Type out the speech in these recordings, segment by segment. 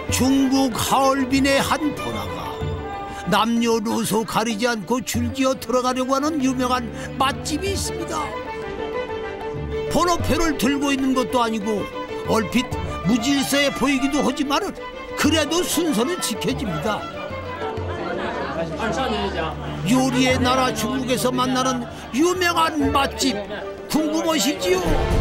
중국 하얼빈의 한 번화가 남녀노소 가리지 않고 줄지어 들어가려고 하는 유명한 맛집이 있습니다. 번호표를 들고 있는 것도 아니고 얼핏 무질서해 보이기도 하지만 그래도 순서는 지켜집니다. 요리의 나라 중국에서 만나는 유명한 맛집 궁금하시지요?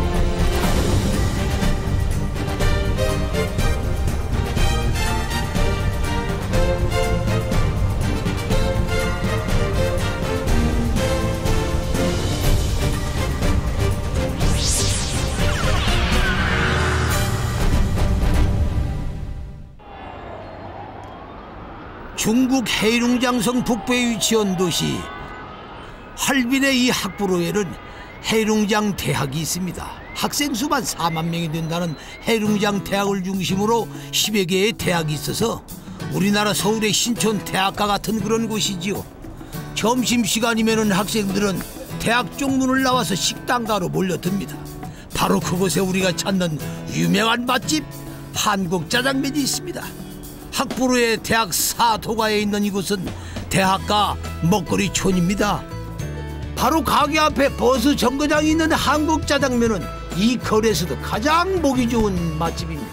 중국 해룽장성 북부에 위치한 도시 할빈의 이 학부로에는 해룽장 대학이 있습니다. 학생 수만 4만 명이 된다는 해룽장 대학을 중심으로 10여 개의 대학이 있어서 우리나라 서울의 신촌 대학가 같은 그런 곳이지요. 점심시간이면 학생들은 대학 쪽문을 나와서 식당가로 몰려듭니다. 바로 그곳에 우리가 찾는 유명한 맛집 한국 짜장면이 있습니다. 학부로의 대학 사토가에 있는 이곳은 대학가 먹거리촌입니다. 바로 가게 앞에 버스 정거장이 있는 한국 짜장면은 이 거리에서도 가장 보기 좋은 맛집입니다.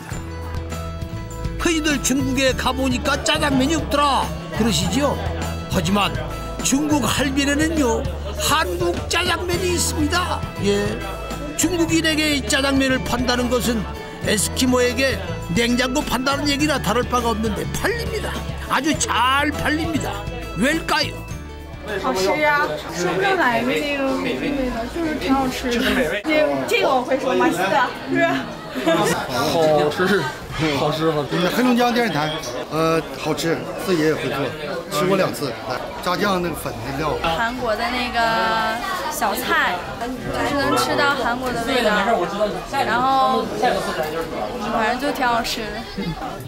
흔히들 중국에 가보니까 짜장면이 없더라 그러시죠? 하지만 중국 할빈에는요 한국 짜장면이 있습니다. 예, 중국인에게 짜장면을 판다는 것은 에스키모에게 냉장고 판다는 얘기나 다를 바가 없는데 팔립니다. 아주 잘 팔립니다. 왜일까요? 好吃呀，说不上来那个美味的，就是挺好吃的。这个我会说吗？是的，是。 好吃，好吃，好吃。 黑龙江电视台，好吃，自己也会做，吃过2次。炸酱那个粉的料。 韩国的那个小菜，就是能吃到韩国的味道，然后反正就挺好吃的。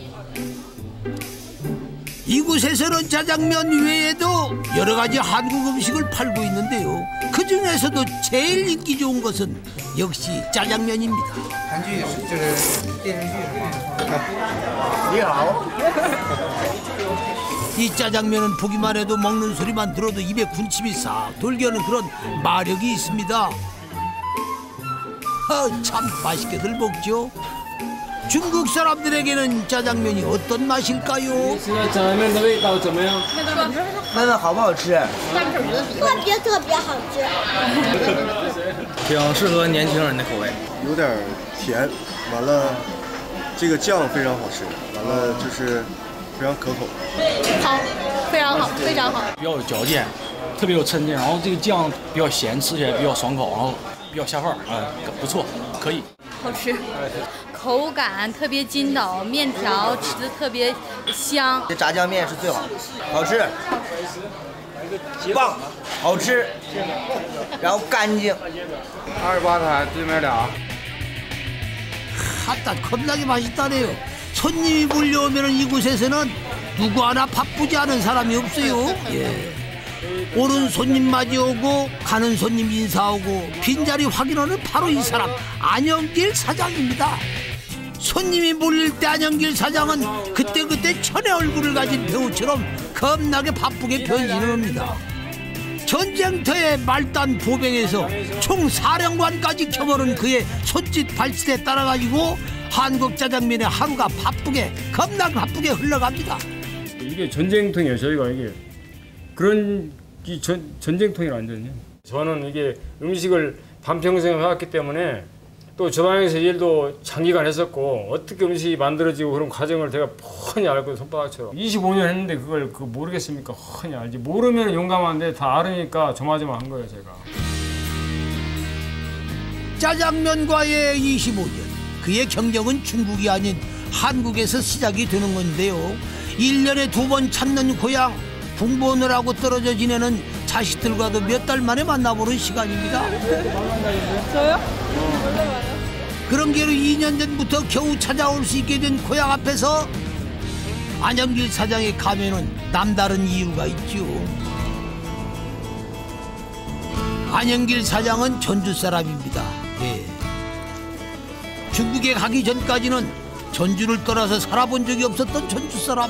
이곳에서는 짜장면 외에도 여러 가지 한국 음식을 팔고 있는데요. 그 중에서도 제일 인기 좋은 것은 역시 짜장면입니다. 이 짜장면은 보기만 해도 먹는 소리만 들어도 입에 군침이 싹 돌게 하는 그런 마력이 있습니다. 참 맛있게들 먹죠. 중국 사람들에게는 짜장면이 어떤 맛일까요? 짜장면的味道怎么样？ 问问好不好吃？ 特别好吃。 挺适合年轻人的口味。 有点甜，完了，这个酱非常好吃，完了就是非常可口。 好，非常好，非常好。 比较有嚼劲，特别有抻劲，然后这个酱比较咸，吃起来比较爽口，然后比较下饭，不错，可以。 好吃。 口感特别筋道，面条吃的特别香。 这炸酱面是最好的，好吃，棒，好吃，然后干净。 28台对面俩。 하다 겁나게 맛있다네요. 손님이 몰려오면 이곳에서는 누구 하나 바쁘지 않은 사람이 없어요. 예. 오는 손님 맞이오고 가는 손님 인사하고 빈자리 확인하는 바로 이 사람 안영길 사장입니다. 손님이 몰릴 때 안영길 사장은 그때그때 천의 얼굴을 가진 배우처럼 겁나게 바쁘게 변신을 합니다. 전쟁터의 말단 보병에서 총사령관까지 겸하는 그의 손짓 발짓에 따라가지고 한국 짜장면의 하루가 바쁘게 겁나게 바쁘게 흘러갑니다. 이게 전쟁통이에요. 저희가 이게 그런 전쟁통이라 완전히. 저는 이게 음식을 반평생 해왔기 때문에 또 저 방에서 일도 장기간 했었고 어떻게 음식이 만들어지고 그런 과정을 제가 뻔히 알고 손바닥처럼 25년 했는데 그걸 모르겠습니까? 뻔히 알지. 모르면 용감한데 다 알으니까 조마조마한 거예요 제가. 짜장면과의 25년. 그의 경력은 중국이 아닌 한국에서 시작이 되는 건데요. 1년에 2번 찾는 고향, 공부하느라고 떨어져 지내는 자식들과도 몇 달 만에 만나보는 시간입니다. 저요? 그런 게로 2년 전부터 겨우 찾아올 수 있게 된 고향 앞에서 안영길 사장의 가면은 남다른 이유가 있죠. 안영길 사장은 전주 사람입니다. 예. 중국에 가기 전까지는 전주를 떠나서 살아본 적이 없었던 전주 사람.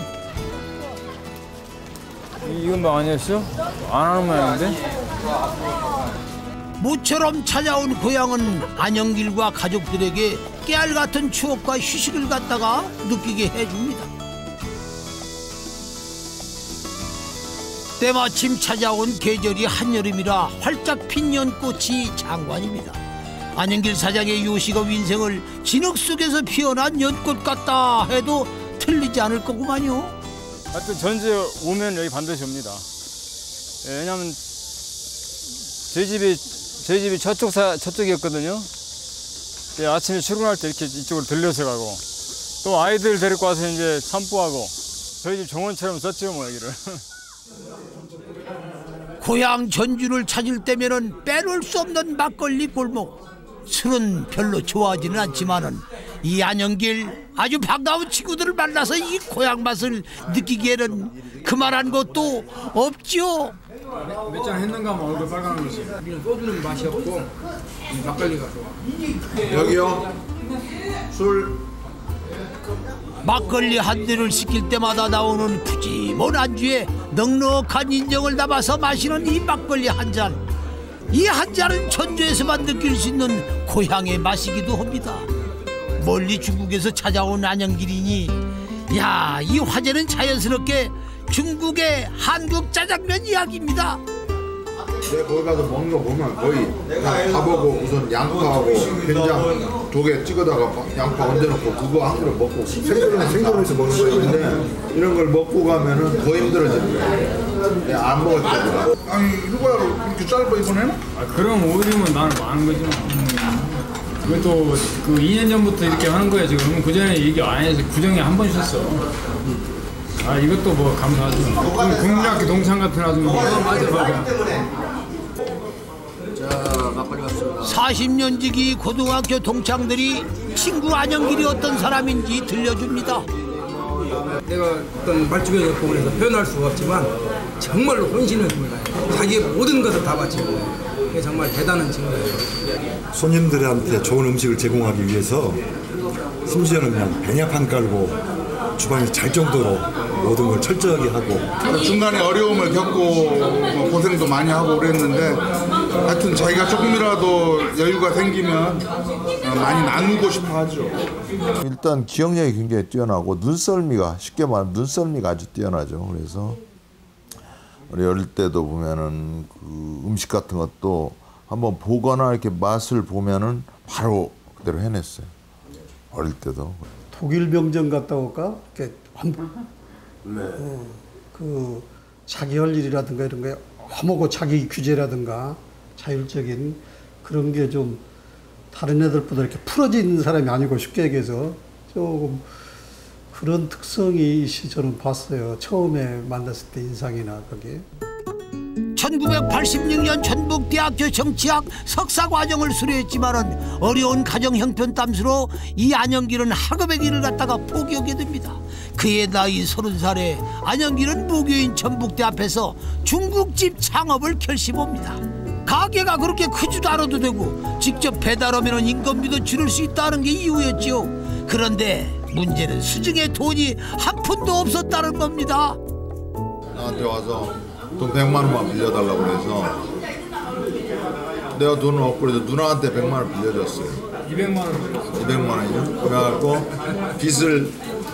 이건 뭐 아니었어? 안 하는 모양인데? 모처럼 찾아온 고향은 안영길과 가족들에게 깨알 같은 추억과 휴식을 갖다가 느끼게 해줍니다. 때마침 찾아온 계절이 한여름이라 활짝 핀 연꽃이 장관입니다. 안영길 사장의 요식업 인생을 진흙 속에서 피어난 연꽃 같다 해도 틀리지 않을 거구만요. 하여튼 전주에 오면 여기 반드시 옵니다. 왜냐면 저희 집이 저쪽이었거든요. 아침에 출근할 때 이렇게 이쪽으로 들려서 가고 또 아이들 데리고 와서 이제 산보하고 저희 집 정원처럼 썼죠 뭐 여기를. 고향 전주를 찾을 때면은 빼놓을 수 없는 막걸리 골목. 술은 별로 좋아하지는 않지만은 이 안영길 아주 반가운 친구들을 만나서 이 고향 맛을 느끼기에는 그만한 것도 없죠. 몇 잔 했는가 하면 얼굴 빨간 것이. 우리는 소주는 맛이 없고 막걸리가 좋아. 여기요. 술. 막걸리 한 대를 시킬 때마다 나오는 푸짐한 안주에 넉넉한 인정을 담아서 마시는 이 막걸리 한 잔. 이 한 잔은 전주에서만 느낄 수 있는 고향의 맛이기도 합니다. 멀리 중국에서 찾아온 안영길이니 야, 이 화제는 자연스럽게 중국의 한국 짜장면 이야기입니다. 내가 거기 가서 먹는 거 보면 거의 그냥 밥하고 우선 양파하고 된장 두 개 찍어다가 양파 얹어놓고 그거 한 그릇 먹고 생선에서 먹는 거예요. 근데 이런 걸 먹고 가면은 더 힘들어지는 거예요. 그냥 안 먹을 때보다. 아니 이거야 이렇게 짧아 이번에는? 아, 그럼 오히려 나는 많은 거죠. 그것도 그 2년 전부터 이렇게 하는 거예요 지금. 그 전에 얘기 안 해서 구정에 한 번 쉬었어. 아 이것도 뭐 감사하죠. 국민학교 동창 같은 아줌마. 맞아. 자 막걸리 왔습니다. 40년 지기 고등학교 동창들이 친구 안영길이 어떤 사람인지 들려줍니다. 내가 어떤 말주변 역공을 해서 표현할 수가 없지만 정말로 혼신을 다해요. 자기의 모든 것을 다 바치는 거예요. 그게 정말 대단한 친구예요. 손님들한테 좋은 음식을 제공하기 위해서 심지어는 그냥 배냐판 깔고 주방에서 잘 정도로 모든 걸 철저하게 하고 중간에 어려움을 겪고 고생도 많이 하고 그랬는데 하여튼 자기가 조금이라도 여유가 생기면 많이 나누고 싶어 하죠. 일단 기억력이 굉장히 뛰어나고 눈썰미가 쉽게 말하면 눈썰미가 아주 뛰어나죠. 그래서 우리 어릴 때도 보면은 그 음식 같은 것도 한번 보거나 이렇게 맛을 보면은 바로 그대로 해냈어요. 어릴 때도. 독일 병정 갔다 올까? 그 자기 할 일이라든가 이런 게 화목고 자기 규제라든가 자율적인 그런 게 좀 다른 애들보다 이렇게 풀어진 사람이 아니고 쉽게 얘기해서 조금 그런 특성이 저는 봤어요. 처음에 만났을 때 인상이나 그게. 1986년 전북대학교 정치학 석사과정을 수료했지만은 어려운 가정 형편 땀수로 이 안영길은 학업의 길을 갖다가 포기하게 됩니다. 그의 나이 30살에 안영길은 무교인 전북대 앞에서 중국집 창업을 결심합니다. 가게가 그렇게 크지도 않아도 되고 직접 배달하면 인건비도 줄일 수 있다는 게 이유였죠. 그런데 문제는 수중에 돈이 한 푼도 없었다는 겁니다. 나한테 와서 돈 100만 원만 빌려달라고 그래서 내가 돈은 없고 그래서 누나한테 100만 원 빌려줬어요. 200만 원 빌렸어. 200만 원이요? 그래갖고 빚을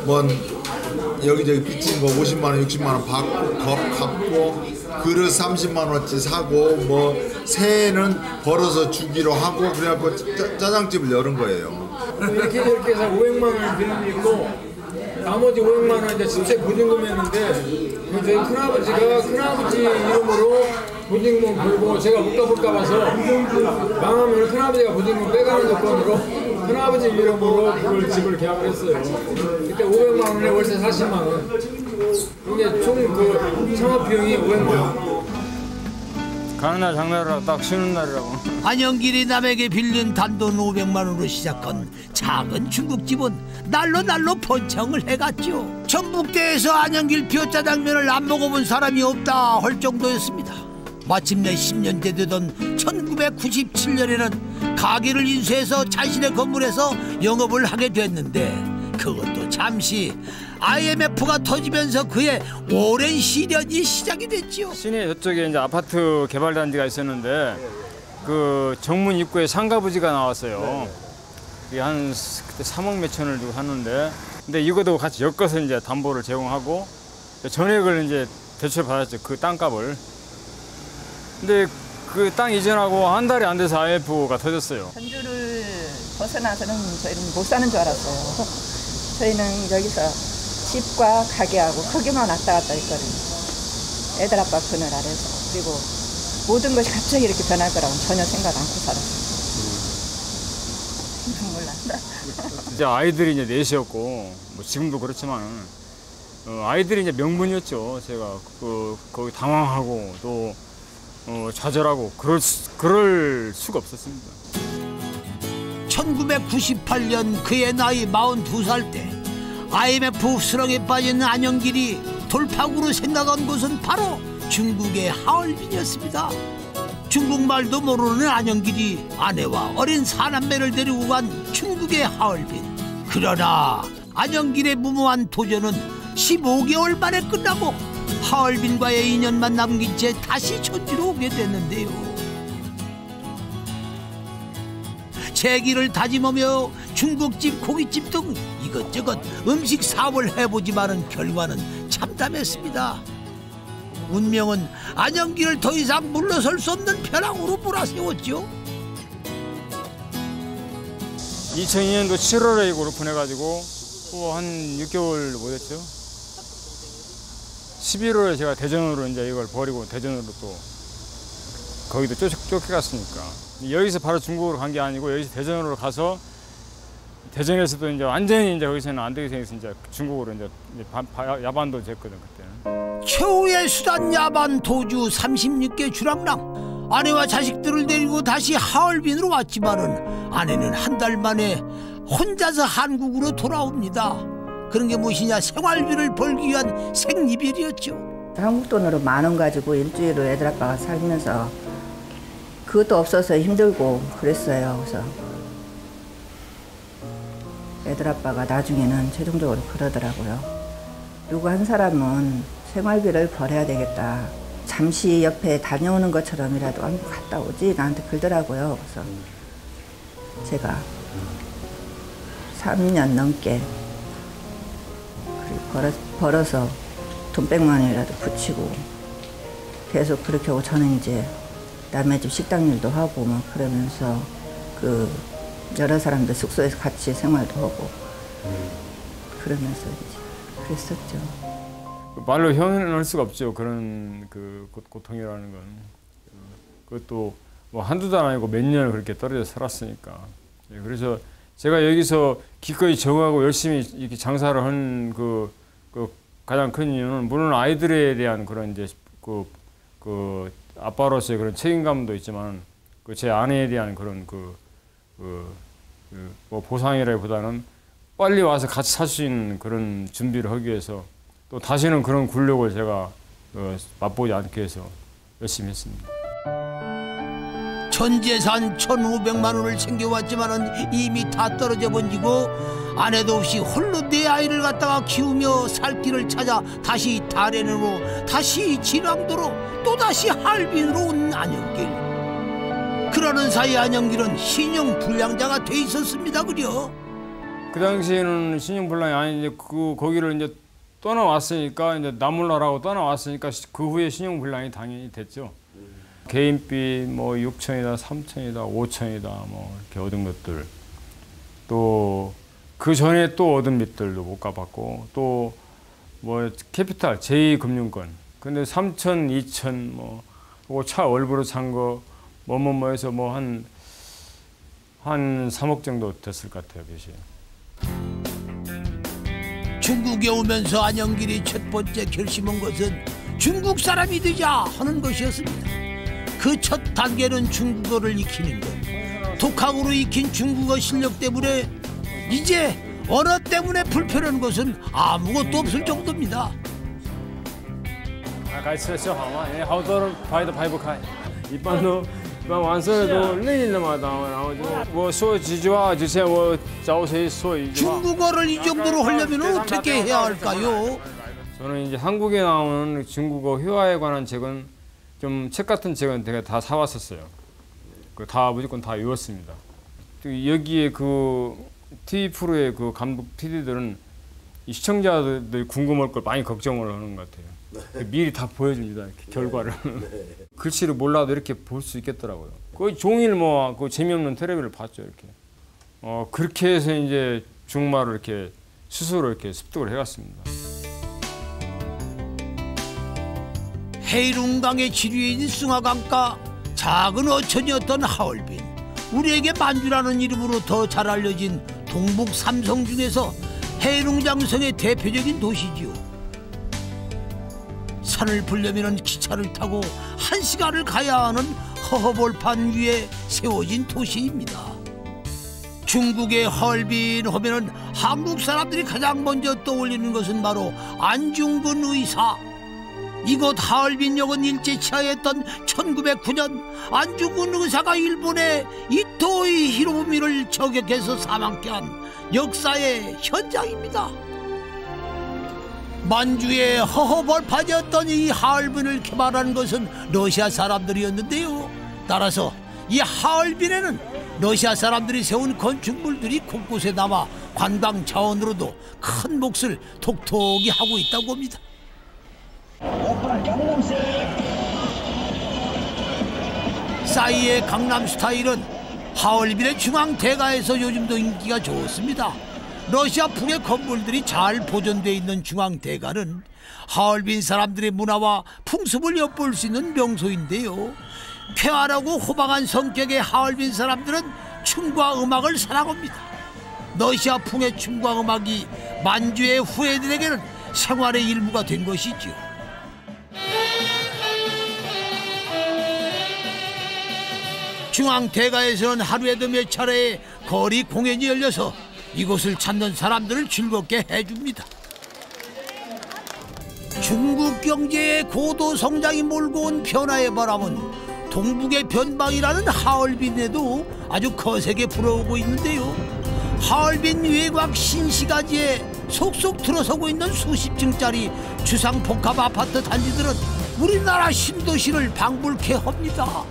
여기저기 빚진 거 50만 원, 60만 원 갚고 그릇 30만 원어치 사고 뭐 새해는 벌어서 주기로 하고 그래갖고 짜장집을 열은 거예요. 이렇게 해서 500만 원을 빌리고 나머지 500만 원 이제 집세 보증금이었는데 저희 큰아버지 이름으로 보증금 걸고 제가 못 갚을까 봐서 망하면 큰아버지가 보증금 빼가는 조건으로 큰아버지 이름으로 그걸 집을 계약을 했어요. 그때 500만 원에 월세 40만 원. 이게 총 그 창업 비용이 500만 원. 가는 날 장날이라 딱 쉬는 날이라고. 안영길이 남에게 빌린 단돈 500만 원으로 시작한 작은 중국집은 날로 번창을 해갔죠. 전북대에서 안영길 뼈짜장면을 안 먹어본 사람이 없다 할 정도였습니다. 마침내 10년째 되던 1997년에는 가게를 인수해서 자신의 건물에서 영업을 하게 됐는데 그것도 잠시 IMF가 터지면서 그의 오랜 시련이 시작이 됐지요. 시내 저쪽에 이제 아파트 개발 단지가 있었는데 그 정문 입구에 상가 부지가 나왔어요. 이게 한 그때 3억 몇천을 주고 샀는데, 근데 이것도 같이 엮어서 이제 담보를 제공하고 전액을 이제 대출 받았죠. 그 땅값을. 근데 그 땅 이전하고 한 달이 안 돼서 IMF가 터졌어요. 전주를 벗어나서는 저희는 못 사는 줄 알았어요. 저희는 여기서 집과 가게하고 거기만 왔다 갔다 했거든요. 애들 아빠 그늘 아래서. 그리고 모든 것이 갑자기 이렇게 변할 거라고는 전혀 생각 않고 살았어요. 눈물 난다. 이제 아이들이 이제 넷이었고, 뭐 지금도 그렇지만 아이들이 이제 명분이었죠. 제가 거기 당황하고 또 좌절하고 그럴 수가 없었습니다. 1998년 그의 나이 42살 때 IMF 수렁에 빠진 안영길이 돌파구로 생각한 곳은 바로 중국의 하얼빈이었습니다. 중국말도 모르는 안영길이 아내와 어린 사남매를 데리고 간 중국의 하얼빈. 그러나 안영길의 무모한 도전은 15개월 만에 끝나고 하얼빈과의 인연만 남긴 채 다시 전주로 오게 됐는데요. 재기를 다짐하며 중국집, 고깃집 등 이것저것 음식 사업을 해보지만은 결과는 참담했습니다. 운명은 안영길을 더 이상 물러설 수 없는 벼랑으로 몰아세웠죠. 2002년도 7월에 이걸 오픈해가지고 또 한 6개월 못했죠. 11월에 제가 대전으로 이제 이걸 버리고 대전으로 또 거기도 쫓겨갔으니까 여기서 바로 중국으로 간 게 아니고 여기서 대전으로 가서 대전에서도 이제 완전히 이제 거기서는 안 되게 생겨서 이제 중국으로 이제 야반도 됐거든 그때는. 최후의 수단 야반 도주 36개 주랑랑. 아내와 자식들을 데리고 다시 하얼빈으로 왔지만은 아내는 한 달 만에 혼자서 한국으로 돌아옵니다. 그런 게 무엇이냐, 생활비를 벌기 위한 생이별이었죠. 한국 돈으로 10,000원 가지고 일주일을 애들 아빠가 살면서 그것도 없어서 힘들고 그랬어요. 그래서 애들 아빠가 나중에는 최종적으로 그러더라고요. 누구 한 사람은 생활비를 벌어야 되겠다. 잠시 옆에 다녀오는 것처럼이라도 한번 갔다 오지 나한테 그러더라고요. 그래서 제가 3년 넘게 벌어서 돈 100만 원이라도 붙이고 계속 그렇게 하고 저는 이제 남의 집 식당 일도 하고 막 그러면서 그 여러 사람들 숙소에서 같이 생활도 하고 그러면서 이제 그랬었죠. 말로 표현할 수가 없죠. 그런 그 고통이라는 건. 그것도 뭐 한두 달 아니고 몇 년을 그렇게 떨어져 살았으니까. 그래서 제가 여기서 기꺼이 적응하고 열심히 이렇게 장사를 한 그 가장 큰 이유는 물론 아이들에 대한 그런 이제 그 아빠로서의 그런 책임감도 있지만 그 제 아내에 대한 그런 뭐 보상이라기보다는 빨리 와서 같이 살 수 있는 그런 준비를 하기 위해서 또 다시는 그런 굴욕을 제가 맛보지 않게 해서 열심히 했습니다. 전 재산 1,500만 원을 챙겨왔지만은 이미 다 떨어져 번지고 아내도 없이 홀로 내 아이를 갖다가 키우며 살 길을 찾아 다시 다롄으로, 다시 진앙도로, 또다시 하얼빈으로 온 안영길. 그러는 사이 안영길은 신용불량자가 돼 있었습니다. 그려. 그 당시에는 신용불량이 아닌데 거기를 이제 떠나왔으니까 이제 나몰라라고 떠나왔으니까 그 후에 신용불량이 당연히 됐죠. 개인비 뭐 6천이다, 3천이다, 5천이다 뭐 이렇게 얻은 것들, 또 그 전에 또 얻은 빚들도 못 갚았고, 또 뭐 캐피탈 제2금융권 근데 3천, 2천 뭐 그리고 차 월부로 산 거 뭐해서 뭐 한 3억 정도 됐을 것 같아요, 빚이. 중국에 오면서 안영길이 첫 번째 결심한 것은 중국 사람이 되자 하는 것이었습니다. 그 첫 단계는 중국어를 익히는 것. 독학으로 익힌 중국어 실력 때문에 이제 언어 때문에 불편한 것은 아무것도 없을 정도입니다. 该吃的吃好吗？因为好多人排都排不开，一般都 완성해도 내일마다 중국어를 이 정도로 하려면 어떻게 해야 할까요? 저는 이제 한국에 나오는 중국어 회화에 관한 책은 좀 책 같은 책은 제가 다 사왔었어요. 다 무조건 다 외웠습니다. 여기에 그 TV 프로의 그 감독 PD들은 이 시청자들이 궁금할 걸 많이 걱정을 하는 것 같아요. 네. 미리 다 보여줍니다. 이렇게 결과를. 네. 글씨를 몰라도 이렇게 볼 수 있겠더라고요. 거의 종일 뭐 그 재미없는 텔레비를 봤죠. 이렇게. 그렇게 해서 이제 중국말을 이렇게 스스로 이렇게 습득을 해갔습니다. 해룽강의 지류에 있는 숭화강가 작은 어촌이었던 하얼빈. 우리에게 만주라는 이름으로 더 잘 알려진 동북 삼성 중에서 해룽장성의 대표적인 도시지요. 산을 보려면 기차를 타고 1시간을 가야 하는 허허벌판 위에 세워진 도시입니다. 중국의 하얼빈 하면은 한국 사람들이 가장 먼저 떠올리는 것은 바로 안중근 의사. 이곳 하얼빈역은 일제치하였던 1909년 안중근 의사가 일본의 이토이 히로부미를 저격해서 사망케 한 역사의 현장입니다. 만주의 허허벌판이었던 이 하얼빈을 개발한 것은 러시아 사람들이었는데요. 따라서 이 하얼빈에는 러시아 사람들이 세운 건축물들이 곳곳에 남아 관광 자원으로도 큰 몫을 톡톡히 하고 있다고 합니다. 싸이의 강남 스타일은 하얼빈의 중앙대가에서 요즘도 인기가 좋습니다. 러시아풍의 건물들이 잘 보존되어 있는 중앙대가는 하얼빈 사람들의 문화와 풍습을 엿볼 수 있는 명소인데요. 쾌활하고 호방한 성격의 하얼빈 사람들은 춤과 음악을 사랑합니다. 러시아풍의 춤과 음악이 만주의 후예들에게는 생활의 일부가 된 것이죠. 중앙대가에서는 하루에도 몇 차례의 거리 공연이 열려서 이곳을 찾는 사람들을 즐겁게 해줍니다. 중국 경제의 고도 성장이 몰고 온 변화의 바람은 동북의 변방이라는 하얼빈에도 아주 거세게 불어오고 있는데요. 하얼빈 외곽 신시가지에 속속 들어서고 있는 수십 층짜리 주상복합 아파트 단지들은 우리나라 신도시를 방불케 합니다.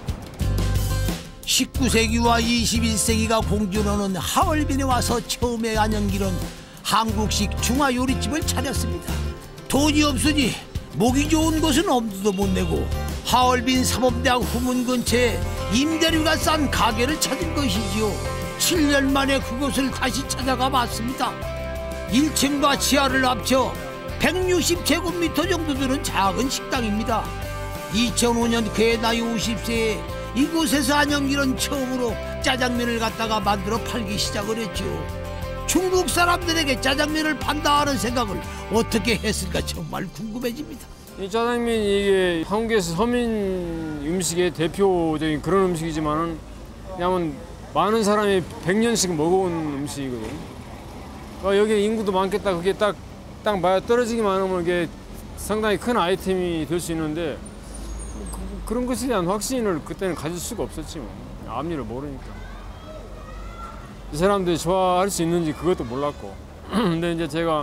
19세기와 21세기가 공존하는 하얼빈에 와서 처음에 안영길은 한국식 중화요리집을 차렸습니다. 돈이 없으니 목이 좋은 곳은 엄두도 못 내고 하얼빈 사범대학 후문 근처에 임대료가 싼 가게를 찾은 것이지요. 7년 만에 그곳을 다시 찾아가 봤습니다. 1층과 지하를 합쳐 160제곱미터 정도 되는 작은 식당입니다. 2005년 그의 나이 50세에 이곳에서 안영길은 처음으로 짜장면을 갖다가 만들어 팔기 시작을 했죠. 중국 사람들에게 짜장면을 판다 하는 생각을 어떻게 했을까 정말 궁금해집니다. 이 짜장면이 이게 한국에서 서민 음식의 대표적인 그런 음식이지만은 그냥 많은 사람이 100년씩 먹어온 음식이거든요. 여기 인구도 많겠다. 그게 딱 맞아 떨어지기만 하면 이게 상당히 큰 아이템이 될 수 있는데 그런 것에 대한 확신을 그때는 가질 수가 없었지 뭐. 앞일을 모르니까. 이 사람들이 좋아할 수 있는지 그것도 몰랐고. 근데 이제 제가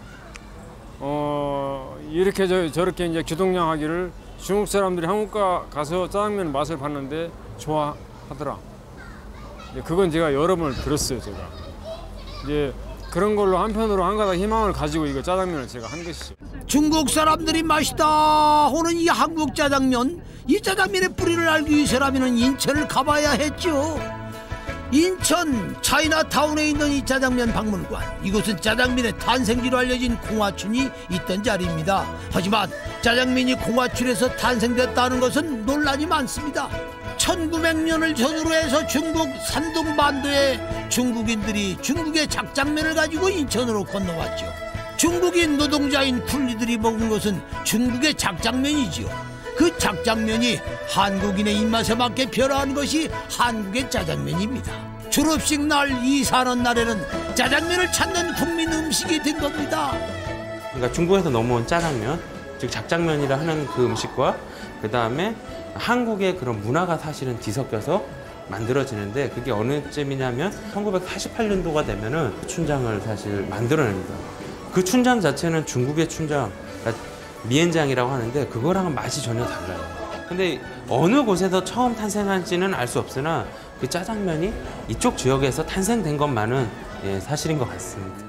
이렇게 저렇게 이제 교동량하기를 중국 사람들이 한국 가서 짜장면 맛을 봤는데 좋아하더라. 그건 제가 여러 번을 들었어요, 제가. 이제 그런 걸로 한편으로 한 가닥 희망을 가지고 이거 짜장면을 제가 한 것이죠. 중국 사람들이 맛있다 하는 이 한국 짜장면, 이 짜장면의 뿌리를 알기 위해서라면 인천을 가봐야 했죠. 인천 차이나타운에 있는 이 짜장면 박물관, 이곳은 짜장면의 탄생지로 알려진 공화춘이 있던 자리입니다. 하지만 짜장면이 공화춘에서 탄생됐다는 것은 논란이 많습니다. 1900년을 전후로 해서 중국 산둥반도에 중국인들이 중국의 작장면을 가지고 인천으로 건너왔죠. 중국인 노동자인 쿨리들이 먹은 것은 중국의 작장면이지요. 그 작장면이 한국인의 입맛에 맞게 변화한 것이 한국의 짜장면입니다. 졸업식 날, 이사하는 날에는 짜장면을 찾는 국민 음식이 된 겁니다. 그러니까 중국에서 넘어온 짜장면, 즉 작장면이라 하는 그 음식과 그 다음에 한국의 그런 문화가 사실은 뒤섞여서 만들어지는데 그게 어느 쯤이냐면 1948년도가 되면은 춘장을 사실 만들어냅니다. 그 춘장 자체는 중국의 춘장, 그러니까 미엔장이라고 하는데 그거랑은 맛이 전혀 달라요. 근데 어느 곳에서 처음 탄생한지는 알 수 없으나 그 짜장면이 이쪽 지역에서 탄생된 것만은 사실인 것 같습니다.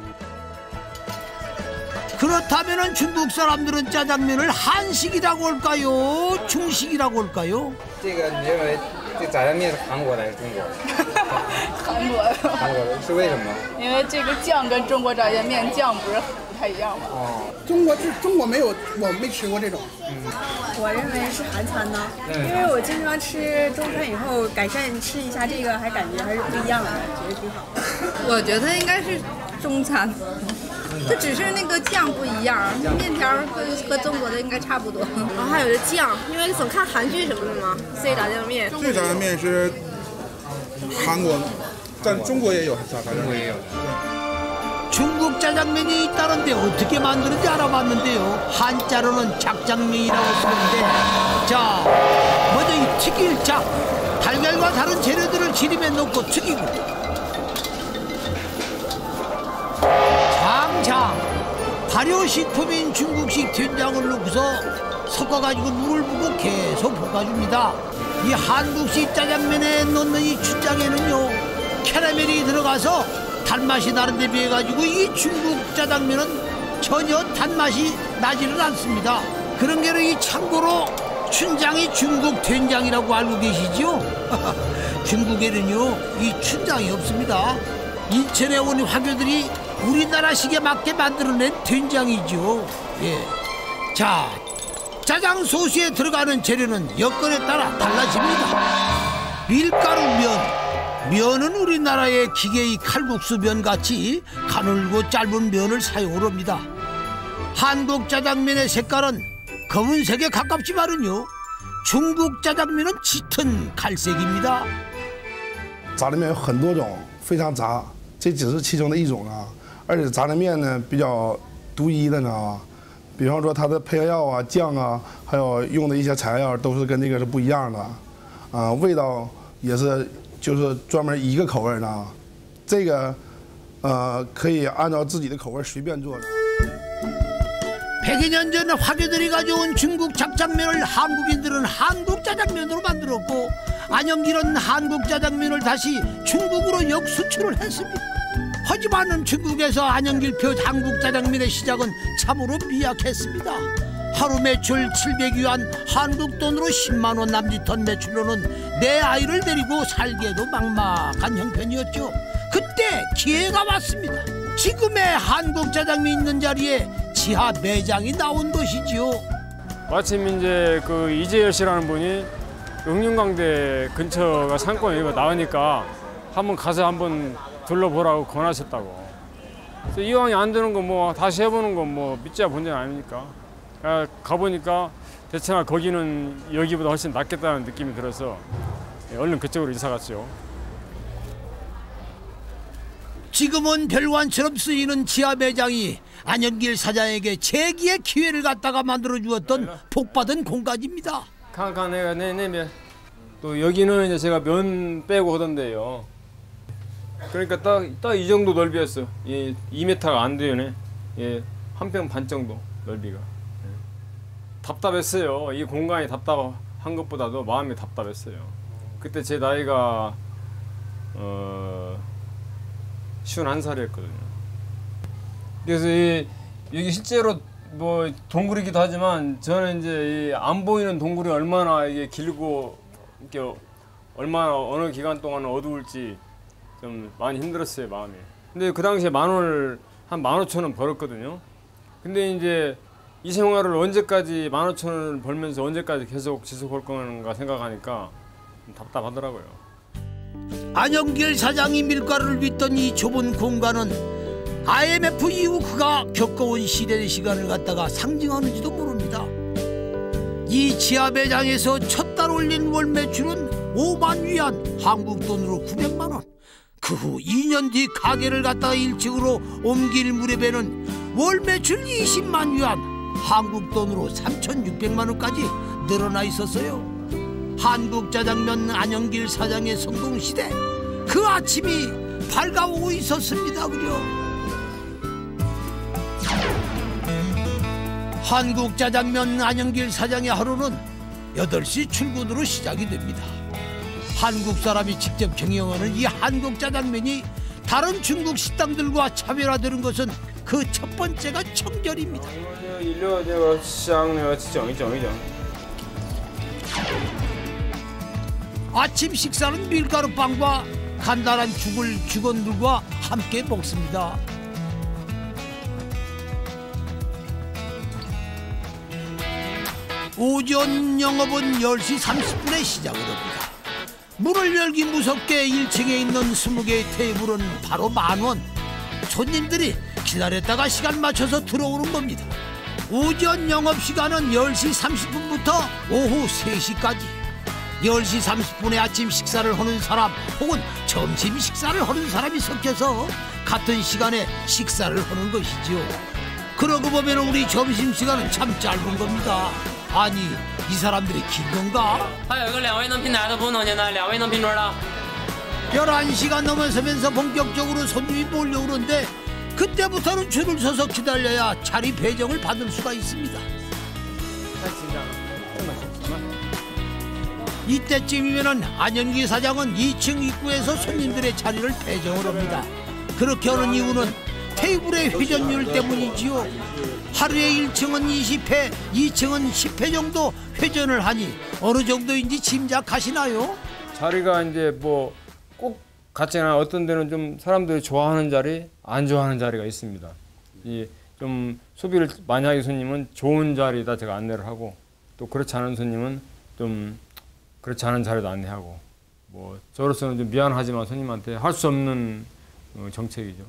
그렇다면 중국 사람들은 짜장면을 한식이라고 할까요? 중식이라고 할까요? 这个你认为这炸酱面是韩国的还是中国的？ 韩国的。 韩国的是为什么？ 因为这个酱跟中国炸酱面酱不是不太一样吗？ 哦， 中国没有，我没吃过这种。 我认为是韩餐呢，因为我经常吃中餐以后，改善吃一下这个，还感觉还是不一样的，觉得挺好。 我觉得应该是中餐。它只是那个酱不一样，面条和中国的应该差不多。 然后还有这酱，因为总看韩剧什么的嘛，所以炸酱面。 这炸酱面是韩国的，但中国也有炸酱面。 중국 짜장면이 있다는데 어떻게 만드는지 알아봤는데요. 한자로는 작장면이라고 쓰는데 자, 먼저 이 튀길 작, 달걀과 다른 재료들을 기름에 넣고 튀기고 장장, 발효식품인 중국식 된장을 넣고서 섞어가지고 물을 붓고 계속 볶아줍니다. 이 한국식 짜장면에 넣는 이 춘장에는요 캐러멜이 들어가서 단맛이 나는데 비해 가지고 이 중국 짜장면은 전혀 단맛이 나지는 않습니다. 그런 게로 이 참고로 춘장이 중국 된장이라고 알고 계시죠? 중국에는요 이 춘장이 없습니다. 인천에 온 화교들이 우리나라식에 맞게 만들어낸 된장이죠. 예. 자, 짜장 소스에 들어가는 재료는 여건에 따라 달라집니다. 밀가루 면은 우리나라의 기계의 칼국수 면 같이 가늘고 짧은 면을 사용을 합니다. 한국 짜장면의 색깔은 검은색에 가깝지만은요 중국 짜장면은 짙은 갈색입니다. 炸酱面有很多种，非常杂，这只是其中的一种啊。而且炸酱面呢比较独一的呢，比方说它的配料啊、酱啊，还有用的一些材料都是跟这个是不一样的，味道也是就是专门一个口味的，这个可以按照自己的口味随便做的。 100여 년 전 화교들이 가져온 중국 작장면을 한국인들은 한국 짜장면으로 만들었고 안영길은 한국 짜장면을 다시 중국으로 역수출을 했습니다. 하지만 중국에서 안영길표 한국 짜장면의 시작은 참으로 미약했습니다. 하루 매출 700위안 한국 돈으로 10만 원 남짓한 매출로는 내 아이를 데리고 살기에도 막막한 형편이었죠. 그때 기회가 왔습니다. 지금의 한국 짜장면 있는 자리에 지하 매장이 나온 것이지요. 마침 이제 그 이재열 씨라는 분이 응용강대 근처가 상권이 나으니까 한번 가서 한번 둘러보라고 권하셨다고. 그래서 이왕이 안 되는 거 뭐 다시 해보는 건 뭐 믿자 본전 아니니까. 가보니까 대체나 거기는 여기보다 훨씬 낫겠다는 느낌이 들어서 얼른 그쪽으로 이사 갔죠. 지금은 별관처럼 쓰이는 지하 매장이 안영길 사장에게 재기의 기회를 갖다가 만들어 주었던 복받은 공간입니다. 칸칸 내가 내면 또 여기는 이제 제가 면 빼고 하던데요. 그러니까 딱 이 정도 넓이였어. 예, 2m가 안 되네. 예, 한 평 반 정도 넓이가. 답답했어요. 이 공간이 답답한 것보다도 마음이 답답했어요. 그때 제 나이가 51살이었거든요. 그래서 여기 실제로 뭐 동굴이기도 하지만 저는 이제 안 보이는 동굴이 얼마나 이게 길고 이렇게 얼마나 어느 기간 동안 어두울지 좀 많이 힘들었어요, 마음이. 근데 그 당시에 한 15,000원 벌었거든요. 근데 이제 이 생활을 언제까지 15,000원을 벌면서 언제까지 계속 지속할 건가 생각하니까 좀 답답하더라고요. 안영길 사장이 밀가루를 빚던 이 좁은 공간은 IMF 이후 그가 겪어온 시대의 시간을 갖다가 상징하는지도 모릅니다. 이 지하 매장에서 첫 달 올린 월 매출은 5만 위안, 한국 돈으로 900만 원. 그 후 2년 뒤 가게를 갖다가 1층으로 옮길 무렵에는 월 매출 20만 위안, 한국 돈으로 3,600만 원까지 늘어나 있었어요. 한국 짜장면 안영길 사장의 성공시대, 그 아침이 밝아오고 있었습니다. 그려 한국 짜장면 안영길 사장의 하루는 8시 출근으로 시작이 됩니다. 한국 사람이 직접 경영하는 이 한국 짜장면이 다른 중국 식당들과 차별화되는 것은 그 첫 번째가 청결입니다. 아침 식사는 밀가루빵과 간단한 죽을 직원들과 함께 먹습니다. 오전 영업은 10시 30분에 시작을 합니다. 문을 열기 무섭게 1층에 있는 20개의 테이블은 바로 10,000원. 손님들이 기다렸다가 시간 맞춰서 들어오는 겁니다. 오전 영업시간은 10시 30분부터 오후 3시까지. 10시 30분에 아침 식사를 하는 사람 혹은 점심 식사를 하는 사람이 섞여서 같은 시간에 식사를 하는 것이죠. 그러고 보면 우리 점심시간은 참 짧은 겁니다. 아니, 이 사람들이 긴 건가? 11시가 넘어서면서 본격적으로 손님이 몰려오는데 그때부터는 줄을 서서 기다려야 자리 배정을 받을 수가 있습니다. 이때쯤이면 안영기 사장은 2층 입구에서 손님들의 자리를 배정을 합니다. 그렇게 하는 이유는 테이블의 회전율 때문이지요. 하루에 1층은 20회, 2층은 10회 정도 회전을 하니 어느 정도인지 짐작하시나요? 자리가 이제 뭐 꼭 같지 않아. 어떤 데는 좀 사람들이 좋아하는 자리, 안 좋아하는 자리가 있습니다. 이 좀 소비를 많이 하는 손님은 좋은 자리다 제가 안내를 하고, 또 그렇지 않은 손님은 좀 그렇지 않은 자리도 안내하고, 뭐 저로서는 좀 미안하지만 손님한테 할 수 없는 정책이죠.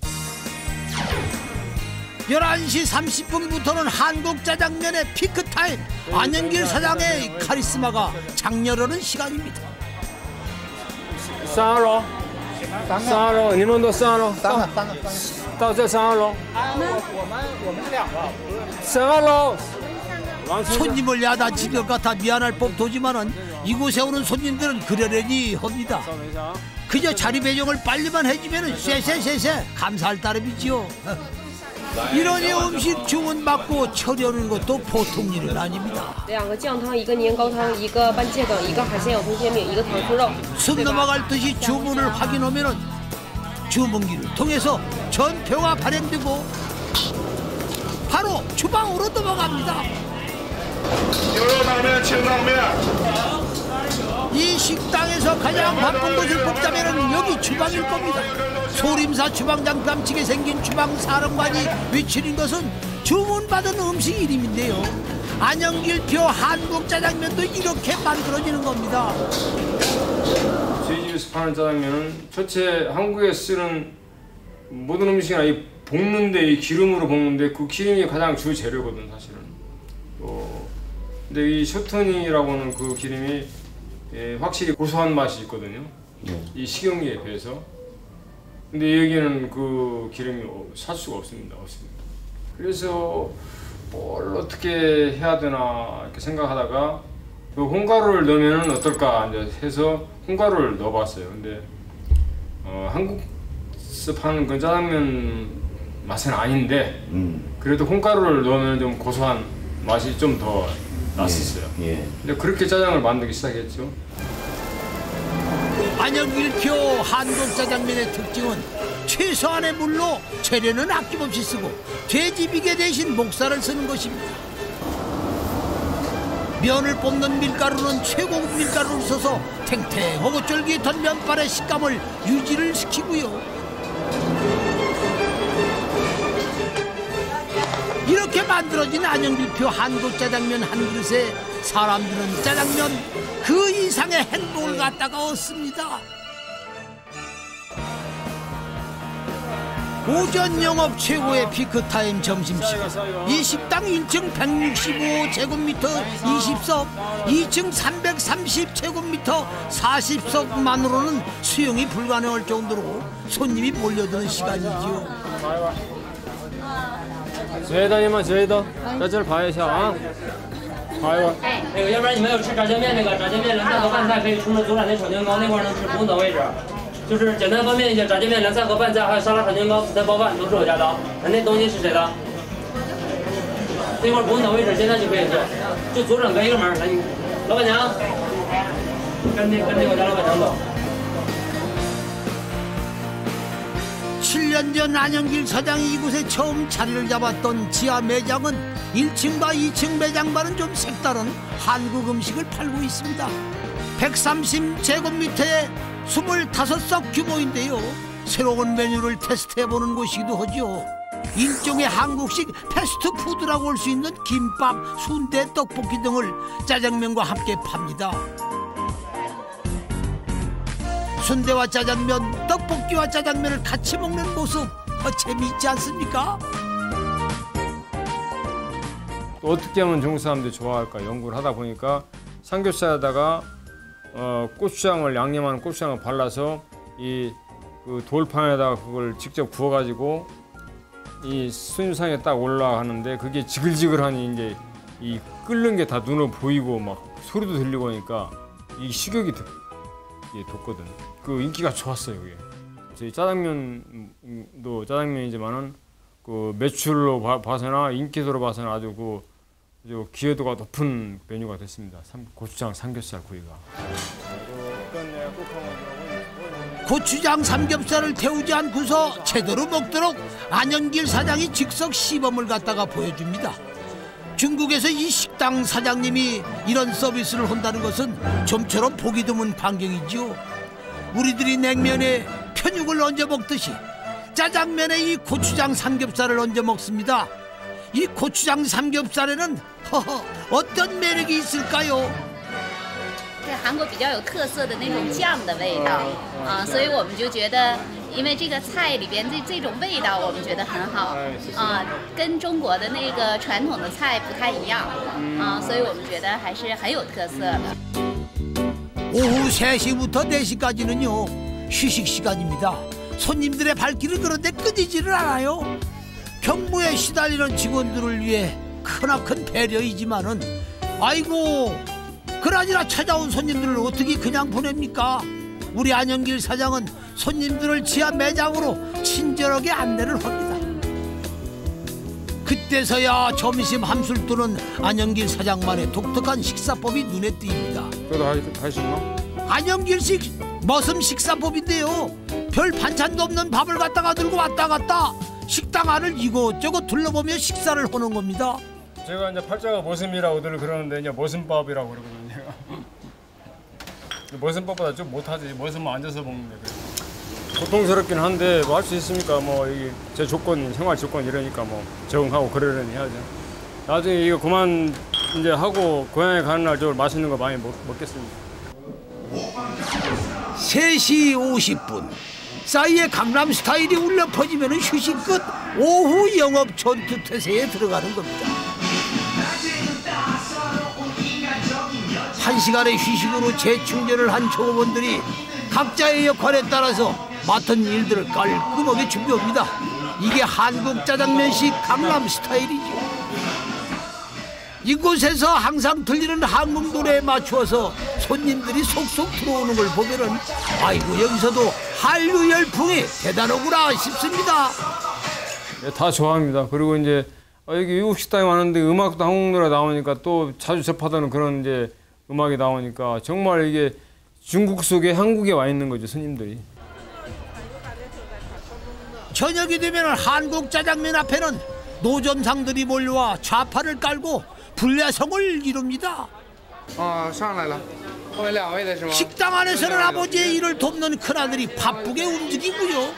11시 30분부터는 한국 짜장면의 피크타임, 안영길 사장의 카리스마가 장렬하는 시간입니다. 3楼你们都3楼到这3楼3楼 손님을 야단친 것 같아 미안할 법도지만은 이곳에 오는 손님들은 그러려니 합니다. 그저 자리 배정을 빨리만 해주면 쎄쎄쎄쎄 감사할 따름이지요. 이러니 음식 주문 받고 처리하는 것도 보통 일은 아닙니다. 2个酱汤，1个年糕汤，1个拌芥梗，1个海鲜有头鲜饼，1个糖醋肉。 숨 넘어갈 듯이 주문을 확인하면은 주문기를 통해서 전표가 발행되고 바로 주방으로 넘어갑니다. 이 식당에서 가장 바쁜 곳을 뽑자면 여기 주방일 겁니다. 소림사 주방장 깜찍이 생긴 주방 사령관이 외치는 것은 주문받은 음식 이름인데요. 안영길표 한국 짜장면도 이렇게 만들어지는 겁니다. 저희 집에서 파는 짜장면은 전체 한국에 쓰는 모든 음식이나 이 볶는데, 이 기름으로 볶는데 그 기름이 가장 주 재료거든 사실은. 근데 이 쇼트닝이라고 하는 그 기름이 확실히 고소한 맛이 있거든요. 이 식용유에 비해서. 근데 여기는 그 기름이 살 수가 없습니다. 그래서 뭘 어떻게 해야 되나 이렇게 생각하다가 그 홍가루를 넣으면 어떨까 이제 해서 홍가루를 넣어봤어요. 근데 한국에서 파는 그 짜장면 맛은 아닌데 그래도 홍가루를 넣으면 좀 고소한 맛이 좀 더 났었어요. 근데 그렇게 짜장을 만들기 시작했죠. 안영길표 한국 짜장면의 특징은 최소한의 물로 재료는 아낌없이 쓰고 돼지비계 대신 목살을 쓰는 것입니다. 면을 뽑는 밀가루는 최고급 밀가루를 써서 탱탱하고 쫄깃한 면발의 식감을 유지를 시키고요. 이렇게 만들어진 안영길표 한국 짜장면 한 그릇에 사람들은 짜장면 그 이상의 행복을 갖다가 얻습니다. 오전 영업 최고의 피크타임 점심시간. 이 식당 1층 165제곱미터 20석, 2층 330제곱미터 40석만으로는 수용이 불가능할 정도로 손님이 몰려드는 시간이지요. 觉得你们觉得在这儿拍一下啊。 好一个。 那个，要不然你们要吃炸酱面，那个炸酱面2、3个拌菜可以冲着左转那炒年糕那块能吃，不用等位置。就是简单方便一些，炸酱面2、3个拌菜，还有沙拉炒年糕、紫菜包饭都是我家的。那东西是谁的？那块不用等位置，现在就可以做。就左转隔一个门，来你，老板娘，跟我家老板娘走。 7년 전 안영길 사장이 이곳에 처음 자리를 잡았던 지하 매장은 1층과 2층 매장과는 좀 색다른 한국 음식을 팔고 있습니다. 130제곱미터에 25석 규모인데요. 새로운 메뉴를 테스트해보는 곳이기도 하죠. 일종의 한국식 패스트푸드라고 할 수 있는 김밥, 순대, 떡볶이 등을 짜장면과 함께 팝니다. 순대와 짜장면, 떡볶이와 짜장면을 같이 먹는 모습 재미있지 않습니까? 또 어떻게 하면 중국 사람들이 좋아할까 연구를 하다 보니까 삼겹살에다가 고추장을 양념한 고추장을 발라서 이 그 돌판에다가 그걸 직접 구워가지고 이 수림상에 딱 올라가는데 그게 지글지글하니 이제 이 끓는 게 다 눈으로 보이고 막 소리도 들리고 하니까 이 식욕이 돋거든. 그 인기가 좋았어요, 이게. 저희 짜장면도 짜장면이지만은 그 매출로 봐서나 인기도로 봐서는 아주 그 기여도가 높은 메뉴가 됐습니다. 고추장 삼겹살 구이가. 고추장 삼겹살을 태우지 않고서 제대로 먹도록 안영길 사장이 즉석 시범을 갖다가 보여줍니다. 중국에서 이 식당 사장님이 이런 서비스를 한다는 것은 좀처럼 보기 드문 광경이죠. 우리들이 냉면에 편육을 얹어 먹듯이 짜장면에 이 고추장 삼겹살을 얹어 먹습니다. 이 고추장 삼겹살에는 어떤 매력이 있을까요? 韩国比较有特色的那种酱的味道啊，所以我们就觉得，因为这个菜里边这种味道，我们觉得很好啊，跟中国的那个传统的菜不太一样啊，所以我们觉得还是很有特色的。 오후 3시부터 4시까지는요 휴식 시간입니다. 손님들의 발길은 그런데 끊이지를 않아요. 경무에 시달리는 직원들을 위해 크나큰 배려이지만은 아이고 그러니라 찾아온 손님들을 어떻게 그냥 보냅니까? 우리 안영길 사장은 손님들을 지하 매장으로 친절하게 안내를 합니다. 그때서야 점심 함술 뜨는 안영길 사장만의 독특한 식사법이 눈에 띕니다. 안영길식 머슴 식사법인데요. 별 반찬도 없는 밥을 갖다가 들고 왔다 갔다 식당 안을 이곳저곳 둘러보며 식사를 하는 겁니다. 제가 이제 팔자가 머슴이라고들 그러는데 이제 머슴밥이라고 그러거든요. 머슴밥보다 좀 못하지. 머슴은 앉아서 먹는데 고통스럽긴 한데 뭐 할 수 있습니까? 뭐 이게 제 조건, 생활 조건 이러니까 뭐 적응하고 그러려니 해야죠. 나중에 이거 그만 이제 하고 고향에 가는 날 저 맛있는 거 많이 먹겠습니다. 3시 50분 싸이의 강남 스타일이 울려 퍼지면 휴식 끝 오후 영업 전투 태세에 들어가는 겁니다. 1시간의 휴식으로 재충전을 한 종업원들이 각자의 역할에 따라서 맡은 일들을 깔끔하게 준비합니다. 이게 한국 짜장면식 강남 스타일이죠. 이곳에서 항상 들리는 한국 노래에 맞추어서 손님들이 속속 들어오는 걸 보면은 아이고 여기서도 한류 열풍이 대단하구나 싶습니다. 네, 다 좋아합니다. 그리고 이제 여기 외국 식당에 왔는데 음악도 한국 노래 나오니까 또 자주 접하다는 그런 이제 음악이 나오니까 정말 이게 중국 속에 한국에 와 있는 거죠, 손님들이. 저녁이 되면 한국 짜장면 앞에는 노점상들이 몰려와 좌파를 깔고 불야성을 이룹니다. 식당 안에서는 아버지의 일을 돕는 큰아들이 바쁘게 움직이고요.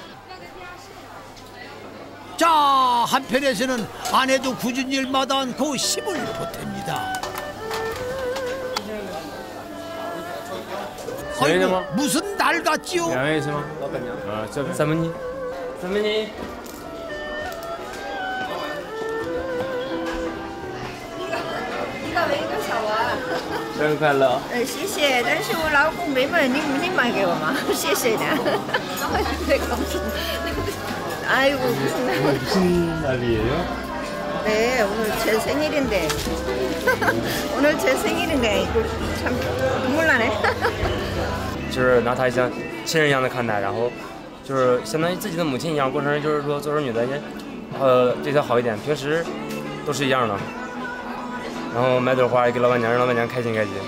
자, 한편에서는 아내도 굳은 일마다 않고 힘을 보탭니다. 아이고, 무슨 날 같지요? 사모님. 사모님. 生日快乐！ 谢谢，但是我老公没买，你买给我吗？谢谢的。哎，我不是。 무슨 날이에요? 네, 오늘 제 생일인데 오늘 제 생일인데 이거 참 눈물 나네. 就是拿她像亲人一样的看待，然后就是相当于自己的母亲一样，过生日就是说做儿女的也，对她好一点，平时都是一样的，然后买朵花给老板娘，让老板娘开心开心。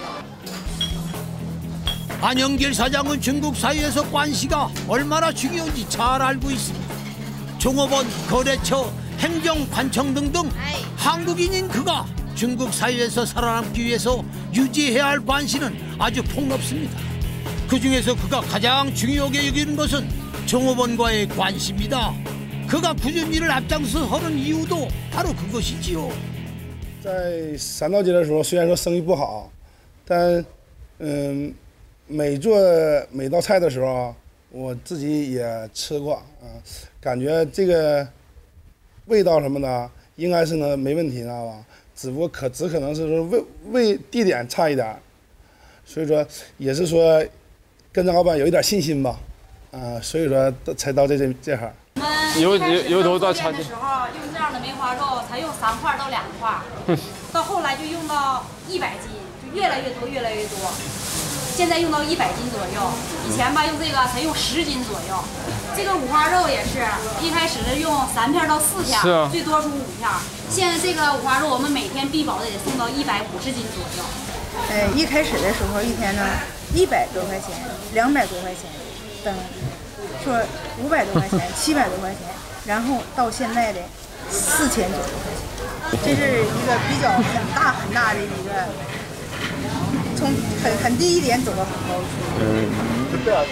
안영길 사장은 중국 사회에서 관시가 얼마나 중요한지 잘 알고 있습니다. 종업원, 거래처, 행정관청 등등 한국인인 그가 중국 사회에서 살아남기 위해서 유지해야 할 관시는 아주 폭넓습니다. 그중에서 그가 가장 중요하게 여기는 것은 종업원과의 관시입니다. 그가 꾸준히 이를 앞장서 하는 이유도 바로 그것이지요. 在三道街的时候，虽然说生意不好，但每做每道菜的时候，我自己也吃过啊，感觉这个味道什么的应该是呢没问题，知道吧？只不过只可能是说味地点差一点，所以说也是说跟着老板有一点信心吧，所以说才到这行。 有多大差距？ 的时候用这样的梅花肉才用3块到2块，到后来就用到100斤，就越来越多越来越多。 现在用到100斤左右，以前吧用这个才用10斤左右。这个五花肉也是一开始是用3片到4片，最多出5片。现在这个五花肉我们每天必保的得送到150斤左右。 一开始的时候一天呢100多块钱，200多块钱，等说500多块钱，700多块钱，然后到现在的4900多块钱，这是一个比较很大的一个。 从很低一点走到很高处。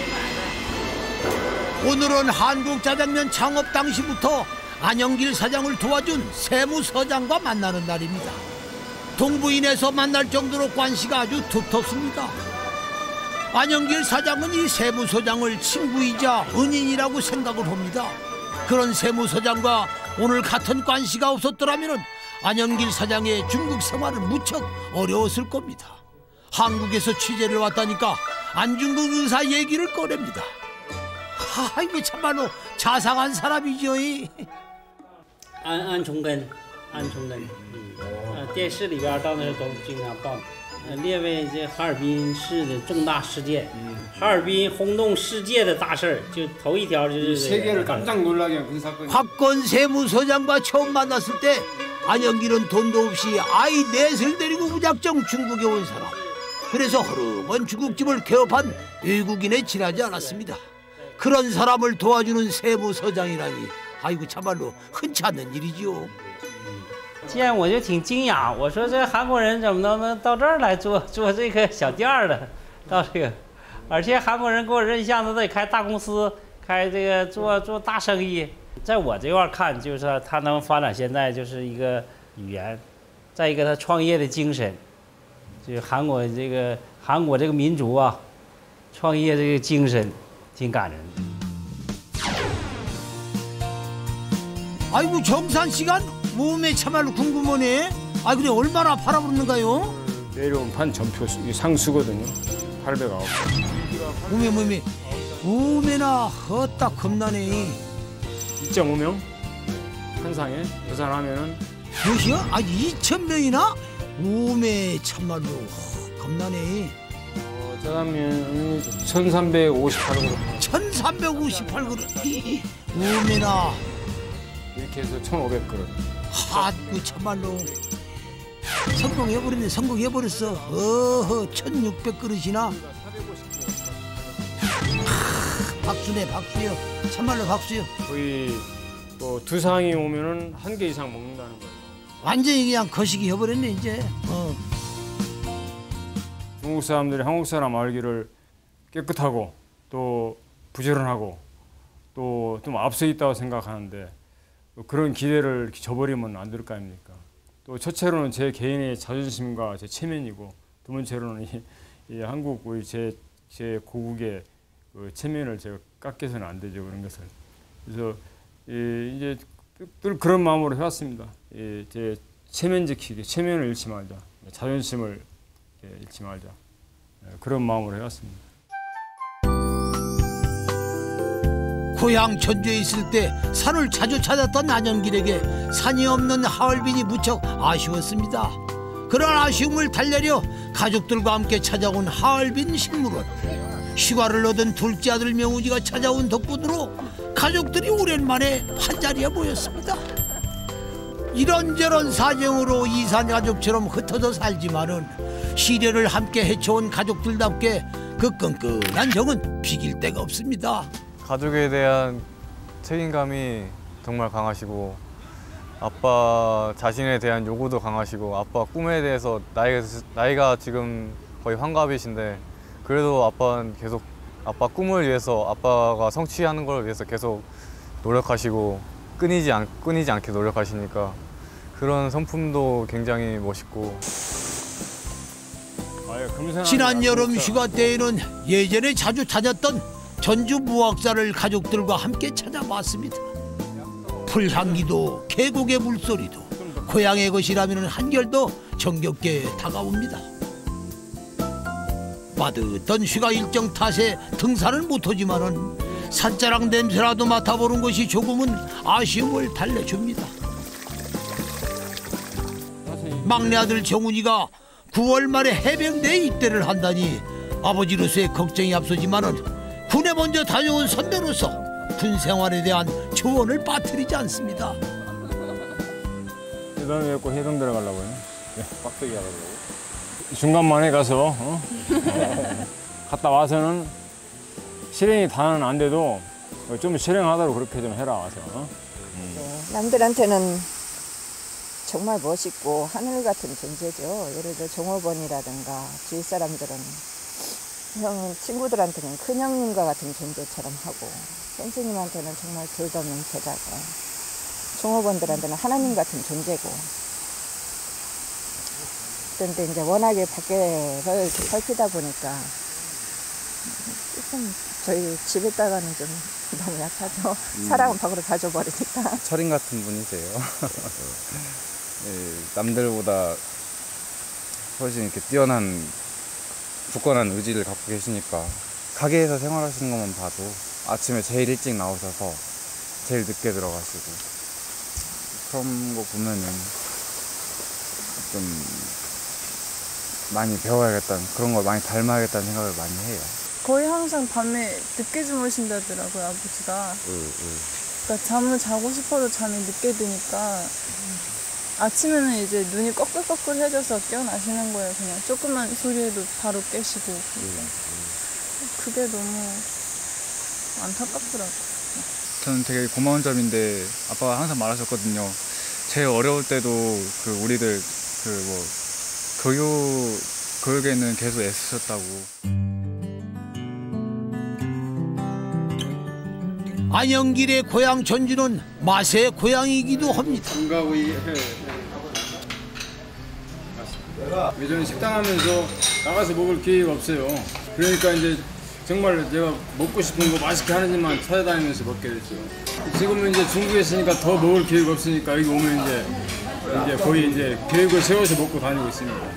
오늘은 한국 짜장면 창업 당시부터 안영길 사장을 도와준 세무서장과 만나는 날입니다. 동부인에서 만날 정도로 관시가 아주 두텁습니다. 안영길 사장은 이 세무서장을 친구이자 은인이라고 생각을 합니다. 그런 세무서장과 오늘 같은 관시가 없었더라면 안영길 사장의 중국 생활은 무척 어려웠을 겁니다. 한국에서 취재를 왔다니까 안중근 의사 얘기를 꺼냅니다. 이거 참말로 자상한 사람이죠. 安重根，电视里边到那都经常报，列为这哈尔滨市的重大事件，哈尔滨轰动世界的大事儿，就头一条就是세계를 깜짝 놀라게 한 그 사건. 박건 세무서장과 처음 만났을 때 안영길은 돈도 없이 아이 넷을 데리고 무작정 중국에 온 사람. 그래서 허름한 중국집을 개업한 외국인에 지나지 않았습니다. 그런 사람을 도와주는 세무서장이라니 아이고 참말로 흔치 않는 일이지요. 既然我就挺惊讶，我说这韩国人怎么能到这儿来做这个小店儿的，到这个，而且韩国人给我认相都得开大公司，开这个做大生意。在我这块看，就是他能发展现在就是一个语言，再一个他创业的精神。 就韩国这个民族啊，创业这个精神挺感人的。 아이고 정산 시간 몸에 참말로 궁금하네. 아 근데 얼마나 팔아보는가요? 내려온 판 전표 상수거든요. 809. 몸에 몸에나 헛다 겁나네. 2.5명 한상에 계산하면은 몇이요? 2,000명이나? 몸에 참말로 겁나네. 짜장면 1,358그릇. 1,358그릇. 몸에나 이렇게 해서 1,500그릇. 핫구 참말로 성공해버렸어. 어허 1,600그릇이나. 박수네 박수요. 참말로 박수요. 거의 또 2상이 오면은 1개 이상 먹는다는 거예요. 완전히 그냥 거시기 해버렸네 이제. 중국 사람들이 한국 사람 알기를 깨끗하고 또 부지런하고 또 좀 앞서 있다고 생각하는데 그런 기대를 저버리면 안 될 거 아닙니까? 또 첫째로는 제 개인의 자존심과 제 체면이고 두 번째로는 이 한국 우리 제 고국의 그 체면을 제가 깎여서는 안 되죠 그런 것을. 그래서 이제 늘 그런 마음으로 해왔습니다. 제 체면 지키기, 체면을 잃지 말자, 자존심을 잃지 말자 그런 마음으로 해왔습니다. 고향 전주에 있을 때 산을 자주 찾았던 안영길에게 산이 없는 하얼빈이 무척 아쉬웠습니다. 그런 아쉬움을 달래려 가족들과 함께 찾아온 하얼빈 식물원. 휴가를 얻은 둘째 아들 명훈이가 찾아온 덕분으로 가족들이 오랜만에 한자리에 모였습니다. 이런저런 사정으로 이산 가족처럼 흩어져 살지만은 시련을 함께 헤쳐온 가족들답게 그 끈끈한 정은 비길 데가 없습니다. 가족에 대한 책임감이 정말 강하시고 아빠 자신에 대한 요구도 강하시고 아빠 꿈에 대해서 나이가 지금 거의 환갑이신데 그래도 아빠는 계속 아빠 꿈을 위해서 아빠가 성취하는 걸 위해서 계속 노력하시고 끊이지 않게 노력하시니까 그런 성품도 굉장히 멋있고. 지난 여름 휴가 때에는 예전에 자주 다녔던 전주 무악산을 가족들과 함께 찾아봤습니다. 풀향기도 계곡의 물소리도 고향의 것이라면 한결 더 정겹게 다가옵니다. 빠듯한 휴가 일정 탓에 등산을 못하지만은 산자락 냄새라도 맡아보는 것이 조금은 아쉬움을 달래줍니다. 막내 아들 정훈이가 9월 말에 해병대에 입대를 한다니 아버지로서의 걱정이 앞서지만은 군에 먼저 다녀온 선배로서 군 생활에 대한 조언을 빠뜨리지 않습니다. 너는 왜 꼭 해병 들어가려고요? 빡세게 하려고. 중간만에 가서 갔다 와서는 실행이 다는 안 돼도 좀 실행하도록 그렇게 좀 해라 와서. 남들한테는 정말 멋있고 하늘 같은 존재죠. 예를 들어 종업원이라든가 주위 사람들은 친구들한테는 큰형님과 같은 존재처럼 하고 선생님한테는 정말 돌없는 제자고 종업원들한테는 하나님 같은 존재고. 그런데 이제 워낙에 밖에서 이렇게 살피다 보니까 조금 저희 집에다가는 좀 너무 약하죠. 사랑은 밖으로 다 줘버리니까. 철인 같은 분이세요. 네, 남들보다 훨씬 이렇게 뛰어난 굳건한 의지를 갖고 계시니까 가게에서 생활하시는 것만 봐도 아침에 제일 일찍 나오셔서 제일 늦게 들어가시고 그런 거 보면은 좀 많이 배워야겠다는 그런 걸 많이 닮아야겠다는 생각을 많이 해요. 거의 항상 밤에 늦게 주무신다더라고요, 아버지가. 그러니까 잠을 자고 싶어도 잠이 늦게 드니까 아침에는 이제 눈이 꺼끌꺼끌해져서 깨어나시는 거예요. 그냥 조그만 소리에도 바로 깨시고. 그러니까 그게 너무 안타깝더라고요. 저는 되게 고마운 점인데 아빠가 항상 말하셨거든요. 제일 어려울 때도 그 우리들 교육에는 계속 애쓰셨다고. 안영길의 고향 전주는 맛의 고향이기도 합니다. 예전에 식당 하면서 나가서 먹을 기회가 없어요. 그러니까 이제 정말 제가 먹고 싶은 거 맛있게 하는 집만 찾아다니면서 먹게 됐죠. 지금은 이제 중국에 있으니까 더 먹을 기회가 없으니까 여기 오면 이제 거의 이제 계획을 세워서 먹고 다니고 있습니다.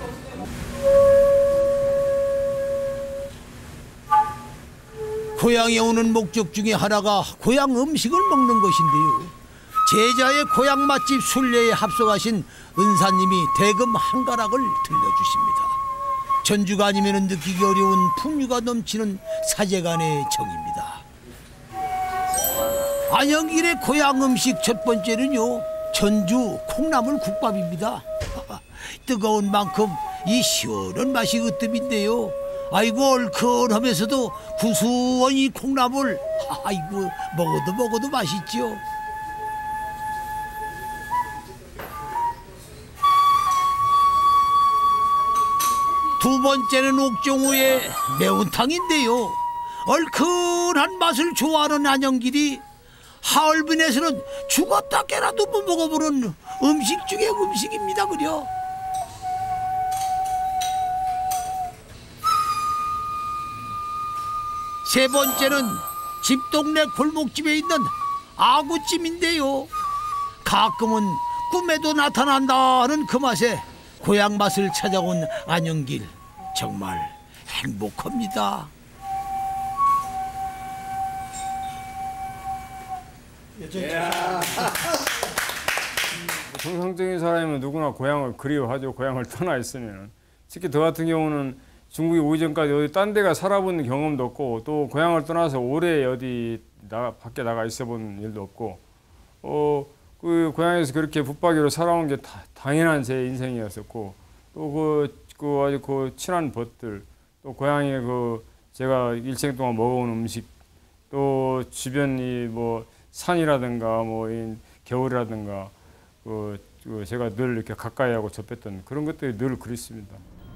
고향에 오는 목적 중에 하나가 고향 음식을 먹는 것인데요. 제자의 고향 맛집 순례에 합석하신 은사님이 대금 한 가락을 들려주십니다. 전주가 아니면 느끼기 어려운 풍류가 넘치는 사제간의 정입니다. 안영길의 고향 음식 첫 번째는요, 전주 콩나물 국밥입니다. 뜨거운 만큼 이 시원한 맛이 으뜸인데요. 아이고 얼큰하면서도 구수한 이 콩나물, 아이고 먹어도 맛있죠. 두 번째는 옥정우의 매운탕인데요. 얼큰한 맛을 좋아하는 안영길이 하얼빈에서는 죽었다 깨라도 못 먹어보는 음식 중에 음식입니다. 그려. 세 번째는 집 동네 골목집에 있는 아구찜인데요. 가끔은 꿈에도 나타난다는 그 맛에 고향 맛을 찾아온 안영길, 정말 행복합니다. 정상적인 사람이면 누구나 고향을 그리워하죠. 고향을 떠나 있으면. 특히 저 같은 경우는 중국에 오기 전까지 어디 딴 데가 살아본 경험도 없고 또 고향을 떠나서 오래 어디 밖에 나가 있어본 일도 없고 그 고향에서 그렇게 붙박이로 살아온 게 당연한 제 인생이었었고 또 아주 그 친한 벗들 또 고향에 제가 일생 동안 먹어온 음식 또 주변이 뭐 산이라든가 뭐 겨울이라든가 제가 늘 이렇게 가까이하고 접했던 그런 것들이 늘 그립습니다.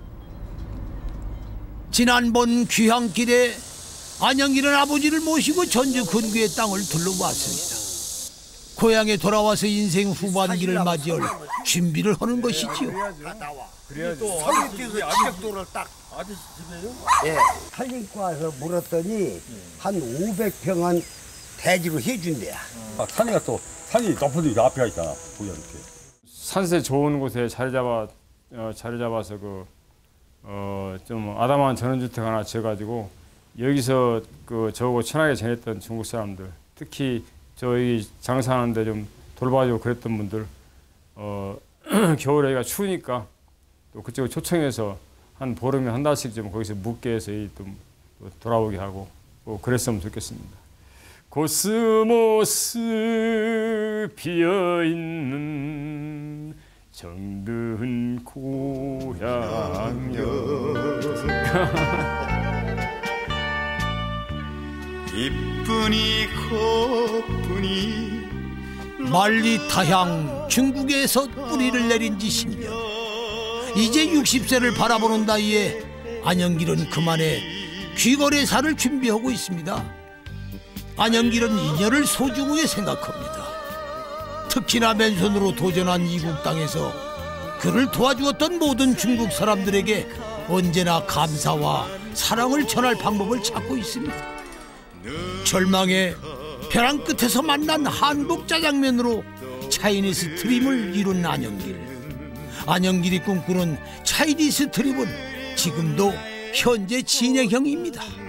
지난번 귀향길에 안영길은 아버지를 모시고 전주 근교의 땅을 둘러봤습니다. 고향에 돌아와서 인생 후반기를 맞이할 준비를 하는 것이지요. 그래야지. 서울에서 지적도를 딱 아저씨 집에요? 예. 산림과에서 물었더니 한 500평은 대지로 해준대야. 산이가 또 산이 높은데 앞에가 있잖아. 보여 이렇게. 산세 좋은 곳에 자리 잡아서 좀 아담한 전원주택 하나 지어가지고 여기서 저하고 친하게 지냈던 중국 사람들, 특히 저희 장사하는데 좀 돌봐주고 그랬던 분들, 겨울에 여기가 추우니까 또 그쪽에 초청해서 한 보름에 한 달씩 좀 거기서 묵게 해서 좀 돌아오게 하고 그랬으면 좋겠습니다. 코스모스 피어있는 정든 고향여 이쁘니 고쁘니 멀리 타향 중국에서 뿌리를 내린 지 10년. 이제 60세를 바라보는 나이에 안영길은 그만에 귀거래사를 준비하고 있습니다. 안영길은 인연을 소중하게 생각합니다. 특히나 맨손으로 도전한 이국 땅에서 그를 도와주었던 모든 중국 사람들에게 언제나 감사와 사랑을 전할 방법을 찾고 있습니다. 절망의 벼랑 끝에서 만난 한국 짜장면으로 차이니스 트림을 이룬 안영길. 안영길이 꿈꾸는 차이니스 트림은 지금도 현재 진행형입니다.